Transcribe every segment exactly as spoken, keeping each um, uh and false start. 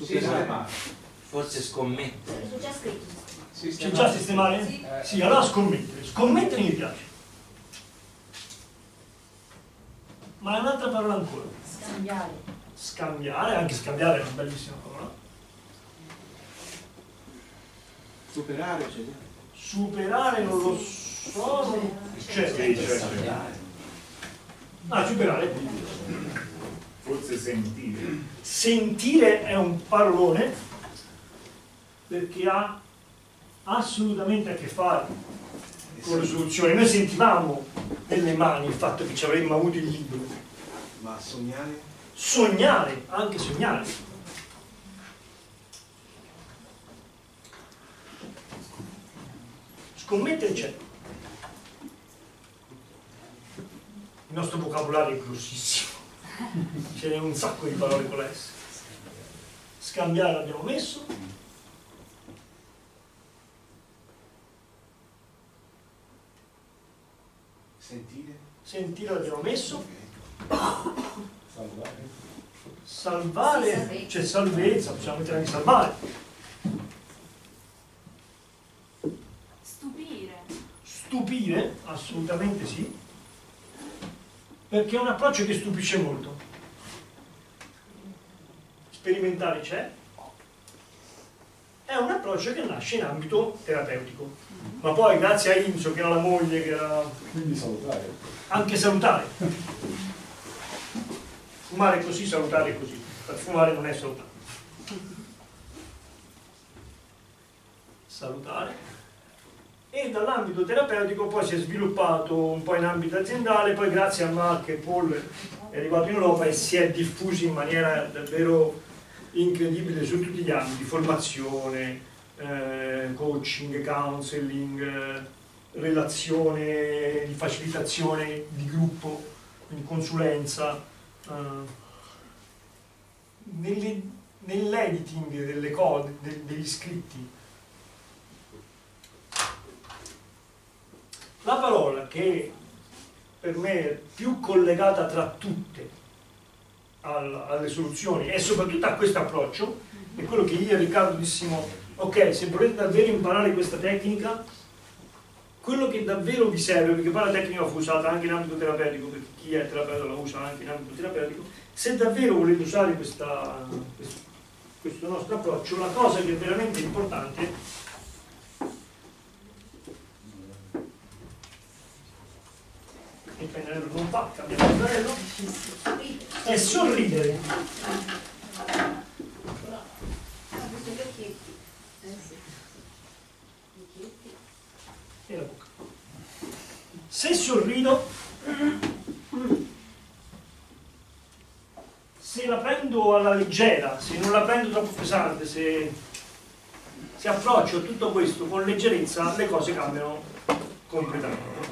Sistemare. Forse scommettere. C'è già scritto. C'è già sistemare? Sì. Eh, sì, allora scommettere. Scommettere mi piace. Ma è un'altra parola ancora. Scambiare. Scambiare, anche scambiare è una bellissima parola. Superare, cioè. Superare non lo so, non c'è. Sì, cioè, Ah, superare. forse sentire. Sentire è un parolone perché ha assolutamente a che fare con le soluzioni. Noi sentivamo nelle mani il fatto che ci avremmo avuto il libro. Ma sognare? Sognare, anche sognare. Scommettere c'è. Il nostro vocabolario è grossissimo, ce n'è un sacco di parole con la S. Scambiare l'abbiamo messo. Sentire? Sentire l'abbiamo messo. Salvare. Salvare, c'è salvezza, possiamo mettere anche salvare. Stupire. Stupire, assolutamente sì, perché è un approccio che stupisce molto. Sperimentare c'è, è un approccio che nasce in ambito terapeutico, ma poi grazie a Inzo, che era la moglie, che era Quindi salutare. anche salutare. Fumare così, salutare così. Per fumare non è salutare. Salutare. E dall'ambito terapeutico poi si è sviluppato un po' in ambito aziendale, poi grazie a Mark e Paul è arrivato in Europa e si è diffuso in maniera davvero incredibile su tutti gli ambiti: formazione, eh, coaching, counseling, eh, relazione, di facilitazione di gruppo, quindi consulenza, eh, nell'editing delle code, de, degli scritti. La parola che per me è più collegata tra tutte al, alle soluzioni e soprattutto a questo approccio è quello che io e Riccardo dissimo: ok, se volete davvero imparare questa tecnica, quello che davvero vi serve, perché poi la tecnica fu usata anche in ambito terapeutico, perché chi è terapeuta la usa anche in ambito terapeutico, se davvero volete usare questa, questo, questo nostro approccio, la cosa che è veramente importante il pennarello non va, cambiamo il pennarello, è sorridere. E la bocca. Se sorrido, se la prendo alla leggera, se non la prendo troppo pesante, se, se approccio tutto questo con leggerezza, le cose cambiano completamente.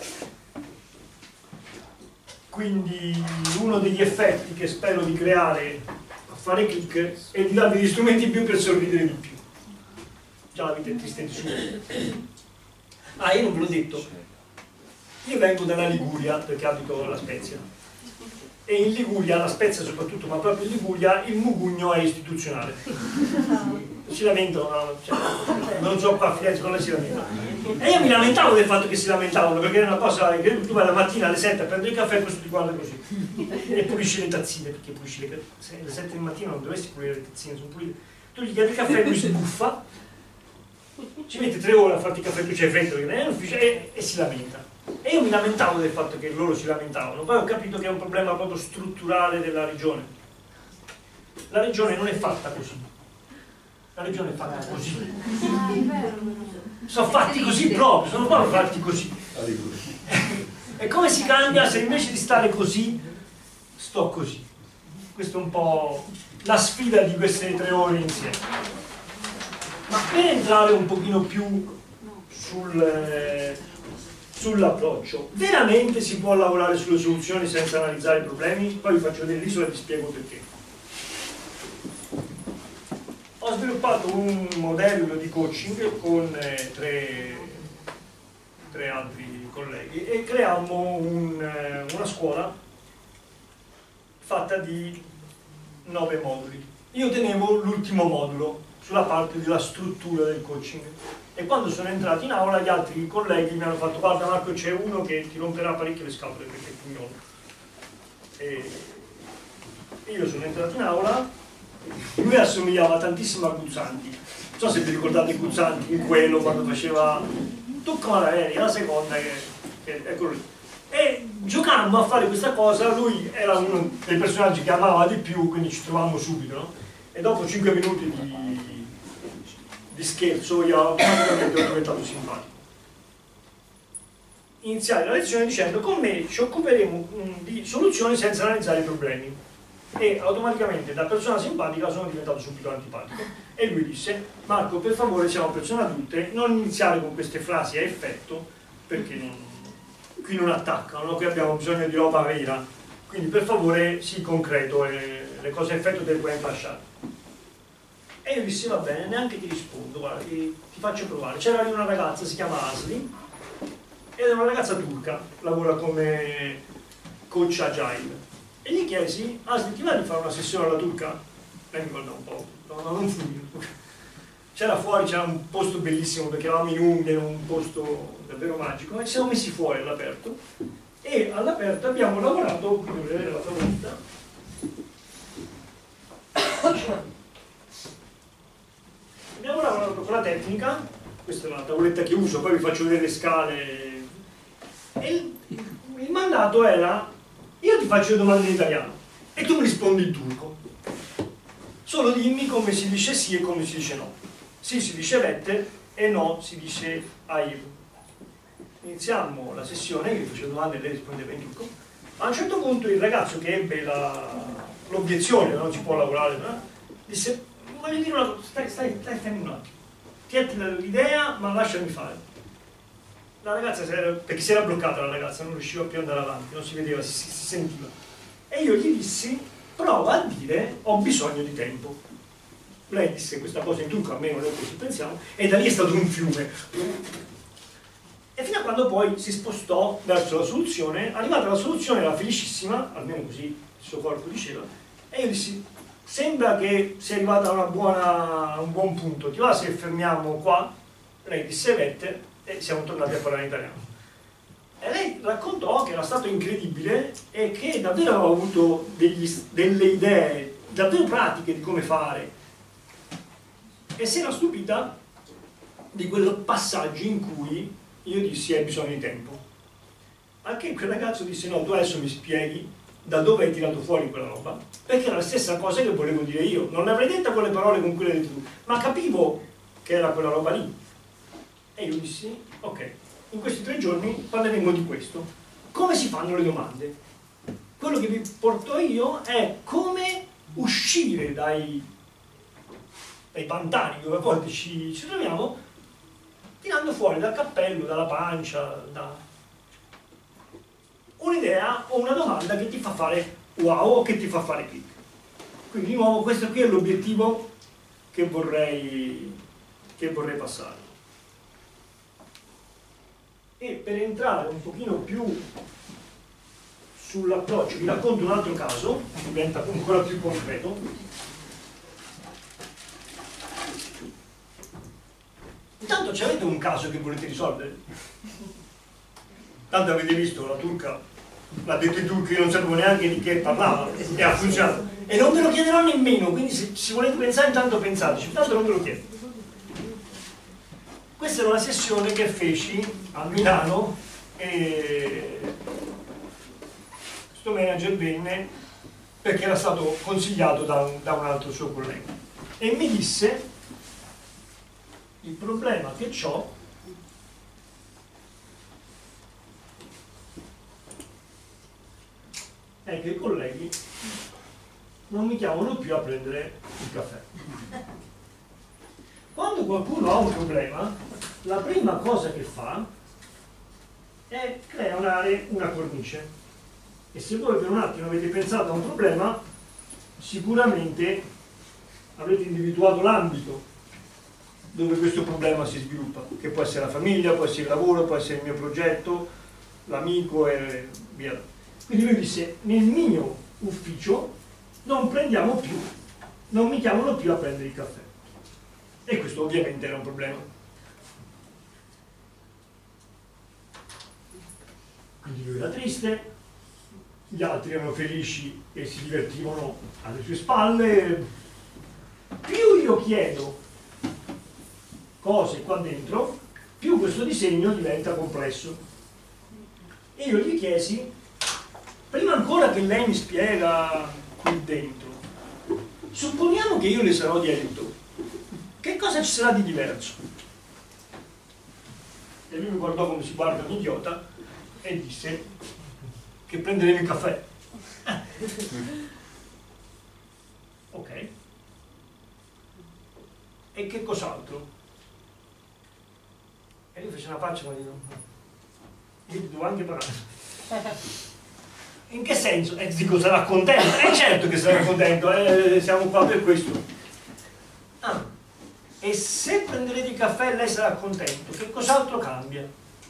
Quindi uno degli effetti che spero di creare a fare click è di darvi gli strumenti in più per sorridere di più. Già la vita è triste di suo. Ah, io non ve l'ho detto. Io vengo dalla Liguria perché abito a La Spezia. E in Liguria, La Spezia soprattutto, ma proprio in Liguria, il mugugno è istituzionale. Si lamentano, no? Cioè, non so qua a Firenze come si lamentano. E io mi lamentavo del fatto che si lamentavano, perché era una cosa che tu vai la mattina alle sette a prendere il caffè e poi tutti quanti così. E pulisci le tazzine, perché pulisci le tazzine. Alle sette del mattino non dovresti pulire le tazzine, sono pulite. Tu gli chiedi il caffè e lui si buffa, ci mette tre ore a farti il caffè, tu c'hai fretta perché non è in ufficio, e, e si lamenta. E io mi lamentavo del fatto che loro si lamentavano, poi ho capito che è un problema proprio strutturale della regione. La regione non è fatta così, la regione è fatta così. Sono fatti così proprio, sono proprio fatti così. E come si cambia se invece di stare così, sto così? Questa è un po' la sfida di queste tre ore insieme. Ma per entrare un pochino più sul... sull'approccio, veramente si può lavorare sulle soluzioni senza analizzare i problemi? Poi vi faccio vedere l'isola e vi spiego perché. Ho sviluppato un modello di coaching con eh, tre, tre altri colleghi e creiamo un, eh, una scuola fatta di nove moduli io tenevo l'ultimo modulo sulla parte della struttura del coaching e quando sono entrato in aula gli altri colleghi mi hanno fatto: guarda Marco, c'è uno che ti romperà parecchio le scatole perché è pugnolo. E io sono entrato in aula, lui assomigliava tantissimo a Guzzanti, non so se vi ricordate Guzzanti in quello quando faceva tu come eri, la seconda che, che è quello lì. E giocando a fare questa cosa, lui era uno dei personaggi che amava di più, quindi ci trovavamo subito, no? E dopo cinque minuti di, di scherzo io automaticamente ero diventato simpatico. Iniziare la lezione dicendo: con me ci occuperemo mh, di soluzioni senza analizzare i problemi. E automaticamente da persona simpatica sono diventato subito antipatico. E lui disse: Marco, per favore, siamo persone adulte, non iniziare con queste frasi a effetto, perché non, qui non attaccano, no? Qui abbiamo bisogno di roba vera, quindi per favore sii concreto e le cose a effetto te le puoi lasciare. E io dissi: va bene, neanche ti rispondo, guarda, ti, ti faccio provare. C'era lì una ragazza, si chiama Asli, ed è una ragazza turca, lavora come coach agile. E gli chiesi: Asli, ti va di fare una sessione alla turca? Lei mi guarda un po', no, no, non subito. C'era fuori, c'era un posto bellissimo perché eravamo in Umbria, in un posto davvero magico, e ci siamo messi fuori all'aperto. E all'aperto abbiamo lavorato, qui dovete vedere la tavoletta, abbiamo lavorato con la tecnica, questa è la tavoletta che uso, poi vi faccio vedere le scale. E il, il mandato era: io ti faccio le domande in italiano e tu mi rispondi in turco. Solo dimmi come si dice sì e come si dice no. Sì si dice vette e no si dice air. Iniziamo la sessione, io facevo domande e lei rispondeva in turco. A un certo punto il ragazzo che ebbe l'obiezione, non si può lavorare, no? Disse: voglio dire una cosa, stai, stai, stai, stai un attimo. Tienti l'idea ma lasciami fare. La ragazza, si era, perché si era bloccata la ragazza, non riusciva più ad andare avanti, non si vedeva, si, si, si sentiva. E io gli dissi: prova a dire ho bisogno di tempo. Lei disse questa cosa in turco, almeno noi così pensiamo, e da lì è stato un fiume. E fino a quando poi si spostò verso la soluzione. Arrivata alla soluzione era felicissima, almeno così il suo corpo diceva, e io dissi: sembra che sia arrivata a una buona, un buon punto, ti va se fermiamo qua? Lei disse vette e siamo tornati a parlare in italiano. E lei raccontò che era stato incredibile e che davvero aveva avuto degli, delle idee davvero pratiche di come fare, e si era stupita di quel passaggio in cui io dissi: hai bisogno di tempo. Anche quel ragazzo disse: no, tu adesso mi spieghi da dove hai tirato fuori quella roba, perché era la stessa cosa che volevo dire io, non l'avrei detta con le parole con cui l'hai detto tu, ma capivo che era quella roba lì. E io dissi: ok, in questi tre giorni parleremo di questo. Come si fanno le domande? Quello che vi porto io è come uscire dai, dai pantani dove a volte ci, ci troviamo, tirando fuori dal cappello, dalla pancia, da un'idea o una domanda che ti fa fare wow o che ti fa fare click. Quindi di nuovo questo qui è l'obiettivo che vorrei, che vorrei passare. E per entrare un pochino più sull'approccio vi racconto un altro caso, diventa ancora più concreto. Intanto ci avete un caso che volete risolvere? Tanto avete visto, la turca l'ha detto in turco, io non sapevo neanche di che parlava e ha funzionato. E non ve lo chiederò nemmeno, quindi se, se volete pensare intanto pensateci, tanto non ve lo chiedo. Questa è una sessione che feci a Milano e questo manager venne perché era stato consigliato da un, da un altro suo collega e mi disse: il problema che ho è che i colleghi non mi chiamano più a prendere il caffè. Quando qualcuno ha un problema, la prima cosa che fa è creare una cornice. E se voi per un attimo avete pensato a un problema, sicuramente avrete individuato l'ambito dove questo problema si sviluppa, che può essere la famiglia, può essere il lavoro, può essere il mio progetto, l'amico e via. Quindi lui disse: nel mio ufficio non prendiamo più non mi chiamano più a prendere il caffè. E questo ovviamente era un problema. Quindi lui era triste, gli altri erano felici e si divertivano alle sue spalle. Più io chiedo cose qua dentro, più questo disegno diventa complesso. E io gli chiesi, prima ancora che lei mi spiega qui dentro, supponiamo che io le sarò di aiuto, che cosa ci sarà di diverso? E lui mi guardò come si guarda un idiota e disse che prenderemo il caffè. Ok. E che cos'altro? E lui fece una faccia, ma io io ti devo anche parlare. In che senso? E dico, sarà contento? E certo che sarà contento, eh, siamo qua per questo. Ah, e se prenderete il caffè lei sarà contento, che cos'altro cambia?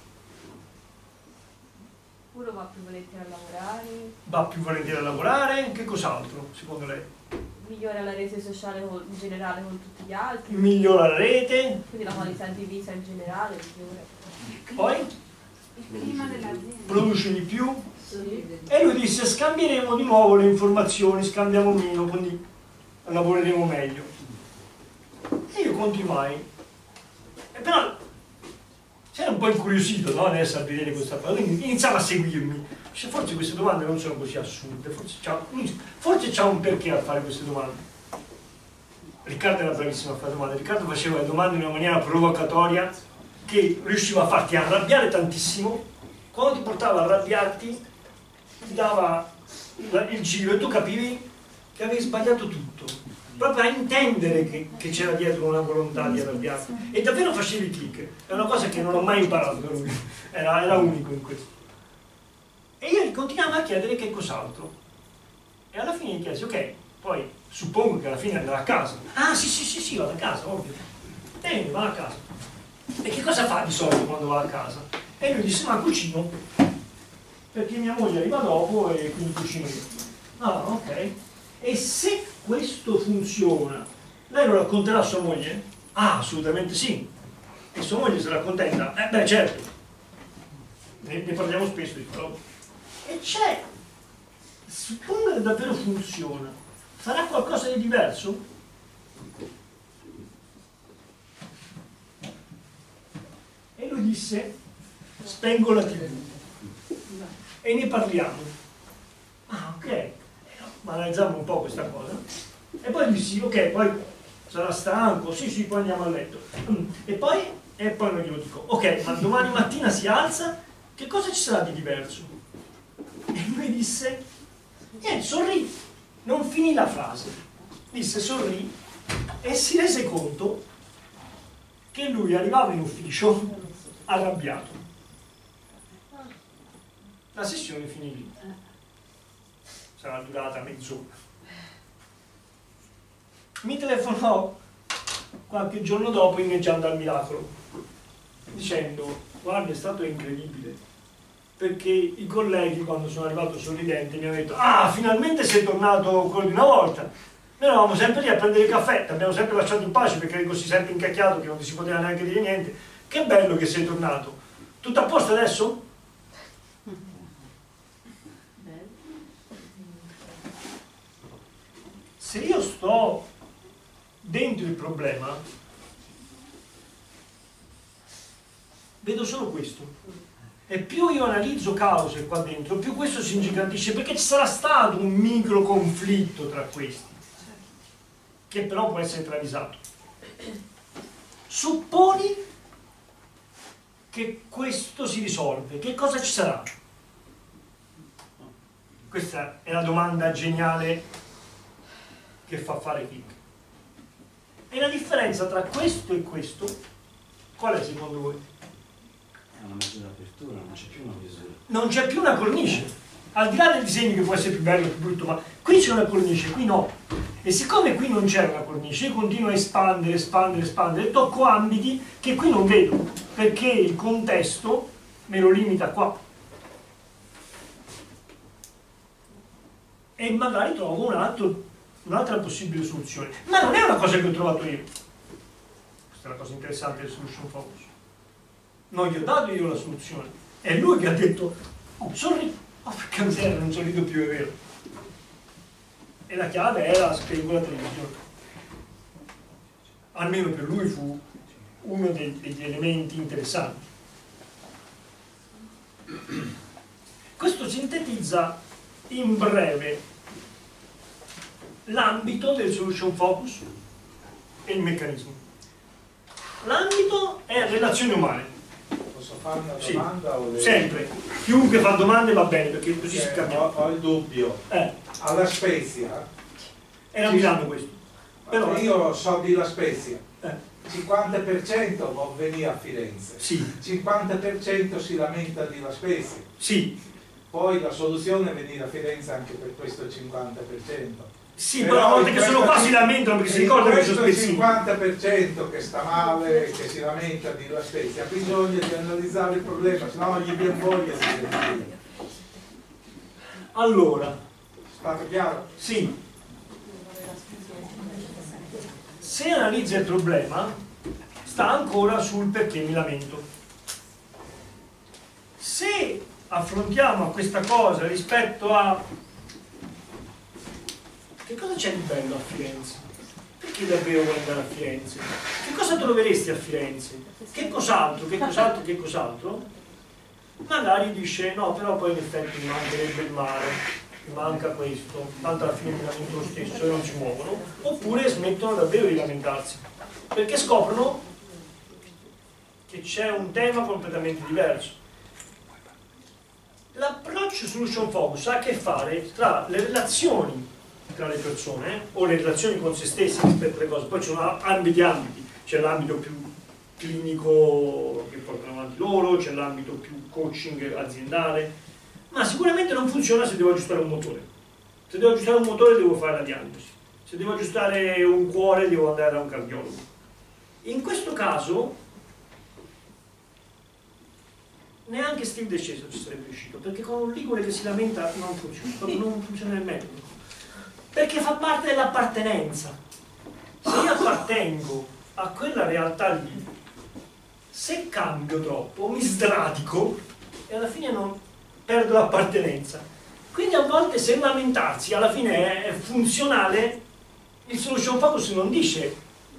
Uno va più volentieri a lavorare. Va più volentieri a lavorare, che cos'altro, secondo lei? Migliora la rete sociale con- in generale con tutti gli altri. Migliora la rete, Quindi la qualità di vita in generale migliora. poi Il clima dell'azienda. produce di più. Sì. E lui disse, scambieremo di nuovo le informazioni, scambiamo meno, quindi lavoreremo meglio. E io continuai. E però c'era un po' incuriosito, no? Adesso a vedere questa cosa, quindi iniziava a seguirmi. Dice, forse queste domande non sono così assurde, forse c'ha, forse c'ha un perché a fare queste domande. Riccardo era bravissimo a fare domande, Riccardo faceva le domande in una maniera provocatoria che riusciva a farti arrabbiare tantissimo. Quando ti portava a arrabbiarti ti dava il giro e tu capivi che avevi sbagliato tutto, proprio a intendere che, che c'era dietro una volontà di arrabbiarti, e davvero facevi click. È una cosa che non ho mai imparato da lui, era, era unico in questo. E io continuavo a chiedere che cos'altro, e alla fine gli chiesi, ok, poi suppongo che alla fine andrà a casa. Ah sì sì sì sì, vado a casa, ovvio. Bene, va a casa. E che cosa fa di solito quando va a casa? E lui disse, ma cucino, perché mia moglie arriva dopo e quindi cucino io. Ah, ok. E se questo funziona, lei lo racconterà a sua moglie? Ah, assolutamente sì. E sua moglie sarà contenta? Eh beh, certo. Ne, ne parliamo spesso di quello. E c'è, suppongo che davvero funziona, farà qualcosa di diverso? E lui disse, spengo la tivù e ne parliamo. Ah, ok. Ma analizziamo un po' questa cosa. E poi dissi, ok, poi sarà stanco, sì, sì, poi andiamo a letto. E poi, e poi non glielo dico, ok, ma domani mattina si alza, che cosa ci sarà di diverso? E lui disse, niente, sorrì. Non finì la frase. Disse, sorrì, e si rese conto che lui arrivava in ufficio arrabbiato. La sessione finì lì. Sarà durata mezz'ora. Mi telefonò qualche giorno dopo inneggiando al miracolo, dicendo, guarda, è stato incredibile, perché i colleghi quando sono arrivato sorridente mi hanno detto, ah, finalmente sei tornato quello di una volta. Noi eravamo sempre lì a prendere il caffè, ti abbiamo sempre lasciato in pace perché eri così sempre incacchiato che non ti si poteva neanche dire niente. Che bello che sei tornato. Tutto a posto adesso? Se io sto dentro il problema, vedo solo questo. E più io analizzo cause qua dentro, più questo si ingigantisce, perché ci sarà stato un micro conflitto tra questi, che però può essere travisato. Supponi che questo si risolve, che cosa ci sarà? Questa è la domanda geniale che fa fare click. E la differenza tra questo e questo, qual è secondo voi? È una maggiore apertura, non c'è più una chiusura. Non c'è più una cornice. Al di là del disegno che può essere più bello o più brutto, ma qui c'è una cornice, qui no. E siccome qui non c'è una cornice, io continuo a espandere, espandere, espandere, e tocco ambiti che qui non vedo, perché il contesto me lo limita qua. E magari trovo un altro un'altra possibile soluzione, ma non è una cosa che ho trovato io. Questa è la cosa interessante del Solution Focus. Non gli ho dato io la soluzione, è lui che ha detto oh, sorrido, oh perché miseria, non sorrido più, è vero. E la chiave era spengo la televisione. Almeno per lui fu uno dei, degli elementi interessanti. Questo sintetizza in breve l'ambito del Solution Focus e il meccanismo. L'ambito è relazioni umane. Posso fare una Sì, domanda? O le... sempre. Chiunque fa domande va bene, perché così si Eh, capisce. ho, ho il dubbio. Eh, Alla Spezia, era a Sì. Milano questo. Però, io so di La Spezia, eh, cinquanta per cento può venire a Firenze, sì, cinquanta per cento si lamenta di La Spezia, sì, poi la soluzione è venire a Firenze anche per questo cinquanta per cento. sì, però una volta che sono qua si lamentano perché si ricordano che sono questo spezzini. cinquanta per cento che sta male, che si lamenta di La Spezia, ha bisogno di analizzare il problema, se no gli viene voglia di dire. Allora, Stato chiaro? sì, se analizza il problema sta ancora sul perché mi lamento. Se affrontiamo questa cosa rispetto a che cosa c'è di bello a Firenze? Perché davvero vuoi andare a Firenze? Che cosa troveresti a Firenze? Che cos'altro, che cos'altro, che cos'altro? Magari dice no, però poi in effetti mi mancherebbe il mare, mi manca questo, tanto alla fine mi lamento lo stesso e non si muovono, oppure smettono davvero di lamentarsi, perché scoprono che c'è un tema completamente diverso. L'approccio Solution Focus ha a che fare tra le relazioni tra le persone eh, o le relazioni con se stessi rispetto alle cose, poi ci sono ambiti ambiti, c'è l'ambito più clinico che portano avanti loro, c'è l'ambito più coaching aziendale, ma sicuramente non funziona se devo aggiustare un motore. Se devo aggiustare un motore devo fare la diagnosi, se devo aggiustare un cuore devo andare da un cardiologo. In questo caso neanche Steve DeCesare ci sarebbe riuscito, perché con un ligure che si lamenta non funziona, proprio non funziona il metodo, perché fa parte dell'appartenenza. Se io appartengo a quella realtà lì, se cambio troppo mi sradico e alla fine non perdo l'appartenenza. Quindi a volte se lamentarsi alla fine è funzionale, il Solution Focus non dice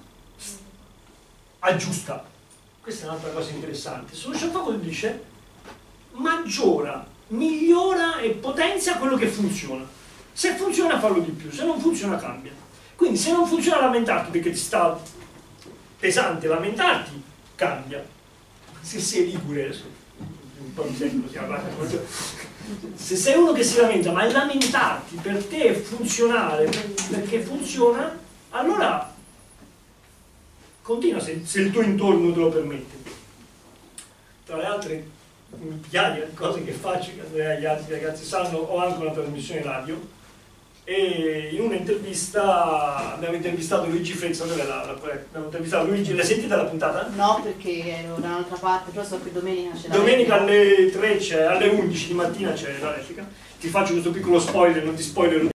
aggiusta. Questa è un'altra cosa interessante. Il Solution Focus dice maggiora, migliora e potenzia quello che funziona. Se funziona fallo di più, se non funziona cambia. Quindi se non funziona lamentarti perché ti sta pesante lamentarti, cambia. Se sei ligure, un po' mi sento così, se sei uno che si lamenta, ma il lamentarti per te è funzionale, perché funziona, allora continua se, se il tuo intorno te lo permette. Tra le altre migliaia di cose che faccio, che gli altri ragazzi sanno, ho anche una trasmissione radio e in un'intervista abbiamo intervistato Luigi Frezza, dove la, la, abbiamo intervistato Luigi, l'hai sentita la puntata? No, perché ero da un'altra parte, però so che domenica c'è la Domenica replica. alle tre c'è, alle undici di mattina c'è la replica. Ti faccio questo piccolo spoiler, non ti spoiler